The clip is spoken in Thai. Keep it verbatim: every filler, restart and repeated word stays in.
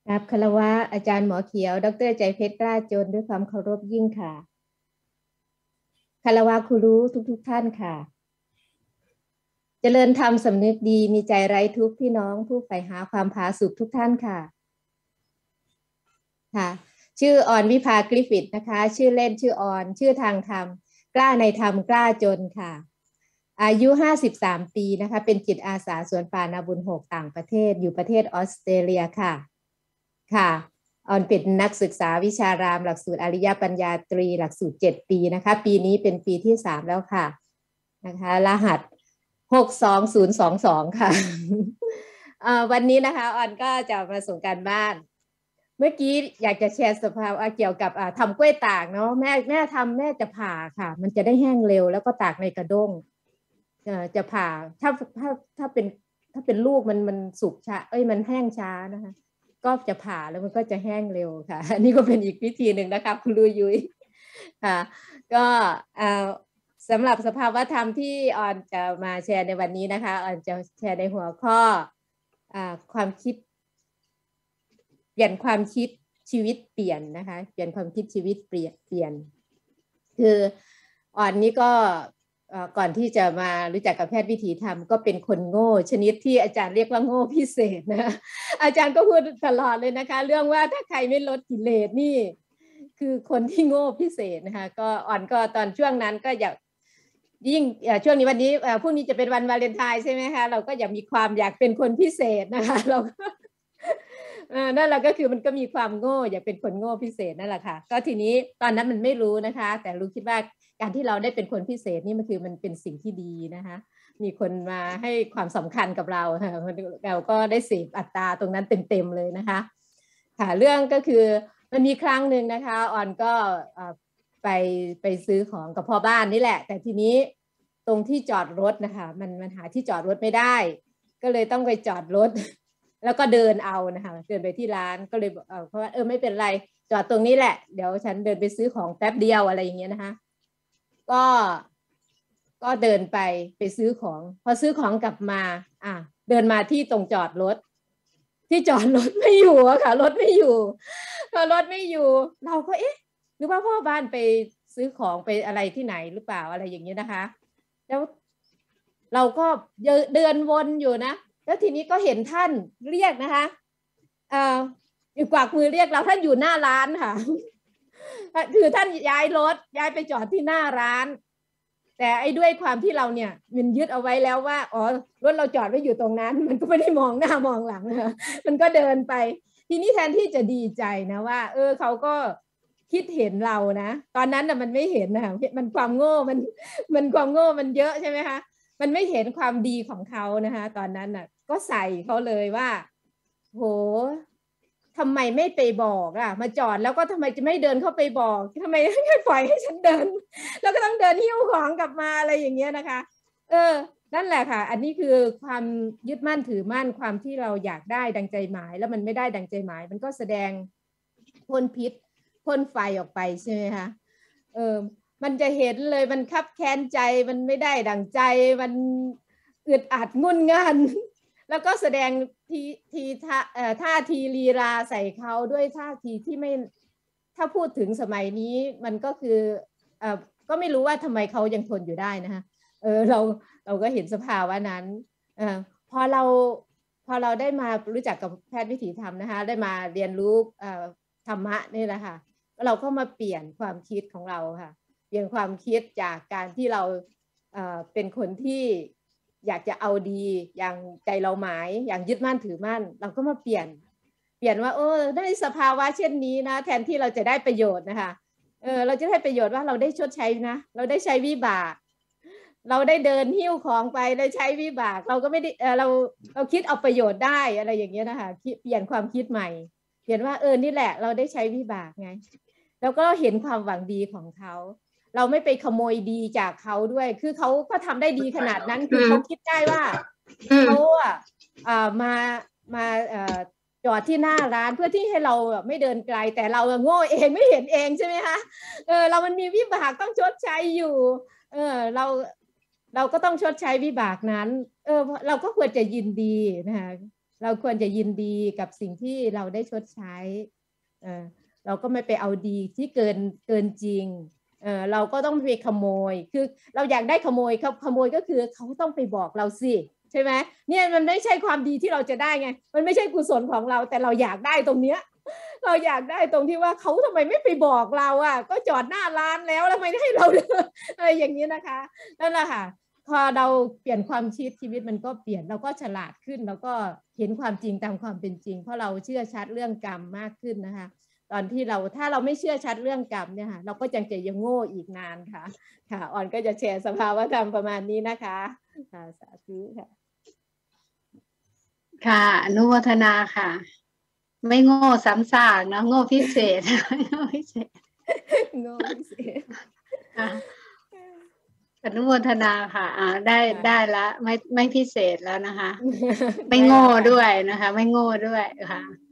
ครับคารวะอาจารย์หมอเขียวดรใจเพชรกล้าจนด้วยความเคารพยิ่งค่ะคารวะครูรู้ทุกทุกท่านค่ะเจริญธรรมสำนึกดีมีใจไร้ทุกข์พี่น้องผู้ใฝ่หาความผาสุกทุกท่านค่ะค่ะชื่อออนวิภากริฟิตนะคะชื่อเล่นชื่อออนชื่อทางธรรมกล้าในธรรมกล้าจนค่ะอายุห้าสิบสามปีนะคะเป็นจิตอาสาสวนป่านาบุญหกต่างประเทศอยู่ประเทศออสเตรเลียค่ะค่ะออนเป็นนักศึกษาวิชารามหลักสูตรอริยปัญญาตรีหลักสูตรเจ็ดปีนะคะปีนี้เป็นปีที่สามแล้วค่ะนะคะรหัสหกสองศูนย์สองสองค่ะวันนี้นะคะออนก็จะมาส่งการบ้านเมื่อกี้อยากจะแชร์สภาพเกี่ยวกับทำกล้วยตากเนาะแม่แม่ทำแม่จะผ่าค่ะมันจะได้แห้งเร็วแล้วก็ตากในกระด้งจะผ่าถ้าถ้าถ้าเป็นถ้าเป็นลูกมันมันสุกช้าเอ้ยมันแห้งช้านะคะก็จะผ่าแล้วมันก็จะแห้งเร็วค่ะอันนี้ก็เป็นอีกวิธีหนึ่งนะคะคุณลุยยุ้ยค่ะก็สำหรับสภาวะธรรมที่ออนจะมาแชร์ในวันนี้นะคะออนจะแชร์ในหัวข้อความคิดเปลี่ยนความคิดชีวิตเปลี่ยนนะคะเปลี่ยนความคิดชีวิตเปลี่ยนเปลี่ยนคืออ่อนนี้ก็ก่อนที่จะมารู้จักกับแพทย์วิถีธรรมก็เป็นคนโง่ชนิดที่อาจารย์เรียกว่าโง่พิเศษนะอาจารย์ก็พูดตลอดเลยนะคะเรื่องว่าถ้าใครไม่ลดกิเลสนี่คือคนที่โง่พิเศษนะคะก็อ่อนก็ตอนช่วงนั้นก็อยากยิ่งช่วงนี้วันนี้พรุ่งนี้จะเป็นวันวาเลนไทน์ใช่ไหมคะเราก็อยากมีความอยากเป็นคนพิเศษนะคะเรานั่นแหละก็คือมันก็มีความโง่อยากเป็นคนโง่พิเศษนั่นแหละค่ะก็ทีนี้ตอนนั้นมันไม่รู้นะคะแต่รู้คิดว่าการที่เราได้เป็นคนพิเศษนี่มันคือมันเป็นสิ่งที่ดีนะคะมีคนมาให้ความสำคัญกับเราค่ะเราก็ได้เสพอัตราตรงนั้นเต็มๆเลยนะคะค่ะเรื่องก็คือมันมีครั้งหนึ่งนะคะออนก็ไปไปซื้อของกับพ่อบ้านนี่แหละแต่ทีนี้ตรงที่จอดรถนะคะมันมันหาที่จอดรถไม่ได้ก็เลยต้องไปจอดรถแล้วก็เดินเอานะคะเดินไปที่ร้านก็เลยเออเพราะว่าเออไม่เป็นไรจอดตรงนี้แหละเดี๋ยวฉันเดินไปซื้อของแป๊บเดียวอะไรอย่างเงี้ยนะคะก็ก็เดินไปไปซื้อของพอซื้อของกลับมาอ่ะเดินมาที่ตรงจอดรถที่จอดรถไม่อยู่อะค่ะรถไม่อยู่พอรถไม่อยู่เราก็เอ๊ะหรือว่าพ่อบ้านไปซื้อของไปอะไรที่ไหนหรือเปล่าอะไรอย่างเงี้ยนะคะแล้วเราก็เดินวนอยู่นะแล้วทีนี้ก็เห็นท่านเรียกนะคะเอ่ออยู่กวักมือเรียกเราท่านอยู่หน้าร้านค่ะคือท่านย้ายรถย้ายไปจอดที่หน้าร้านแต่ไอ้ด้วยความที่เราเนี่ยมันยึดเอาไว้แล้วว่าอ๋อรถเราจอดไว้อยู่ตรงนั้นมันก็ไม่ได้มองหน้ามองหลังนะคะมันก็เดินไปทีนี้แทนที่จะดีใจนะว่าเออเขาก็คิดเห็นเรานะตอนนั้นน่ะมันไม่เห็นนะคะมันความโง่มันมันความโง่มันเยอะใช่ไหมคะมันไม่เห็นความดีของเขานะคะตอนนั้นน่ะก็ใส่เขาเลยว่าโหทำไมไม่ไปบอกอ่ะมาจอดแล้วก็ทำไมจะไม่เดินเข้าไปบอกทำไมไม่ปล่อยให้ฉันเดินแล้วก็ต้องเดินหิ้วของกลับมาอะไรอย่างเงี้ยนะคะเออนั่นแหละค่ะอันนี้คือความยึดมั่นถือมั่นความที่เราอยากได้ดังใจหมายแล้วมันไม่ได้ดังใจหมายมันก็แสดงพ่นพิษพ่นไฟออกไปใช่ไหมคะเออมันจะเห็นเลยมันคับแค้นใจมันไม่ได้ดังใจมันอึดอัดงุนงันแล้วก็แสดงทีทีท่าเอ่อท่าทีลีลาใส่เขาด้วยท่าทีที่ไม่ถ้าพูดถึงสมัยนี้มันก็คือเอ่อก็ไม่รู้ว่าทำไมเขายังทนอยู่ได้นะคะเออเราเราก็เห็นสภาวะนั้นเออพอเราพอเราได้มารู้จักกับแพทย์วิถีธรรมนะคะได้มาเรียนรู้เอ่อธรรมะนี่แหละค่ะเราก็มาเปลี่ยนความคิดของเราค่ะเปลี่ยนความคิดจากการที่เราเอ่อเป็นคนที่อยากจะเอาดีอย่างใจเราหมายอย่างยึดมั่นถือมั่นเราก็มาเปลี่ยนเปลี่ยนว่าเออได้สภาวะเช่นนี้นะแทนที่เราจะได้ประโยชน์นะคะเออเราจะได้ประโยชน์ว่าเราได้ชดใช้นะเราได้ใช้วิบากเราได้เดินหิ้วของไปได้ใช้วิบากเราก็ไม่ได้เออเราเราคิดเอาประโยชน์ได้อะไรอย่างเงี้ยนะคะเปลี่ยนความคิดใหม่เปลี่ยนว่าเออนี่แหละเราได้ใช้วิบากไงแล้วก็เห็นความหวังดีของเขาเราไม่ไปขโมยดีจากเขาด้วยคือเขาก็ทำได้ดีขนาดนั้นคือเขาคิดได้ว่าเขาอ่ะมามาจอดที่หน้าร้านเพื่อที่ให้เราไม่เดินไกลแต่เราโง่เองไม่เห็นเองใช่ไหมคะเออเรามันมีวิบากต้องชดใช้อยู่เออเราเราก็ต้องชดใช้วิบากนั้นเออเราก็ควรจะยินดีนะคะเราควรจะยินดีกับสิ่งที่เราได้ชดใช้เออเราก็ไม่ไปเอาดีที่เกินเกินจริงเออเราก็ต้องไปขโมยคือเราอยากได้ขโมยครับขโมยก็คือเขาต้องไปบอกเราสิใช่ไหมเนี่ยมันไม่ใช่ความดีที่เราจะได้ไงมันไม่ใช่กุศลของเราแต่เราอยากได้ตรงเนี้ยเราอยากได้ตรงที่ว่าเขาทำไมไม่ไปบอกเราอ่ะก็จอดหน้าร้านแล้วแล้วไม่ได้ให้เราอะไรอย่างนี้นะคะนั่นแหละค่ะพอเราเปลี่ยนความคิดชีวิตมันก็เปลี่ยนเราก็ฉลาดขึ้นแล้วก็เห็นความจริงตามความเป็นจริงเพราะเราเชื่อชัดเรื่องกรรมมากขึ้นนะคะตอนที่เราถ้าเราไม่เชื่อชัดเรื่องกรรมเนี่ยค่ะเราก็ยังจะยังโง่อีกนานค่ะค่ะอ่อนก็จะแชร์สภาวะธรรมประมาณนี้นะคะค่ะสาธุค่ะค่ะอนุโมทนาค่ะไม่โง่ซ้ำซากนะโง่พิเศษโง่พิเศษโง่พิเศษอนุโมทนาค่ะอ่าได้ได้ละไม่ไม่พิเศษแล้วนะคะไม่โง่ด้วยนะคะไม่โง่ด้วยค่ะ